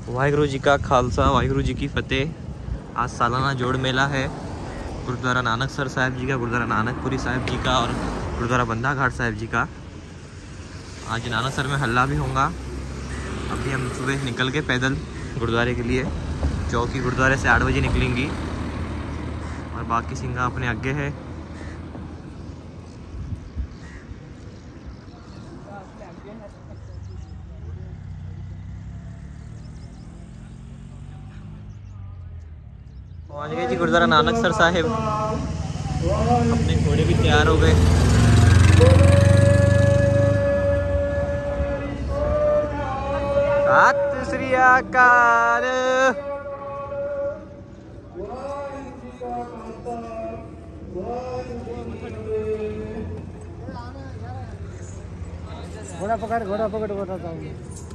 वाहिगुरु जी का खालसा, वाहिगुरु जी की फतेह। आज सालाना जोड़ मेला है गुरुद्वारा नानकसर साहिब जी का, गुरुद्वारा नानकपुरी साहिब जी का और गुरुद्वारा बंदा घाट साहिब जी का। आज नानकसर में हल्ला भी होगा। अभी हम सुबह निकल के पैदल गुरुद्वारे के लिए, चौकी गुरुद्वारे से 8 बजे निकलेंगी और बाकी सिंगा अपने आगे है। पहुँच गए जी गुरुद्वारा नानकसर साहिब। अपने घोड़े भी तैयार हो गए। सत श्री अकाल। घोड़ा पकड़ बताता हूँ।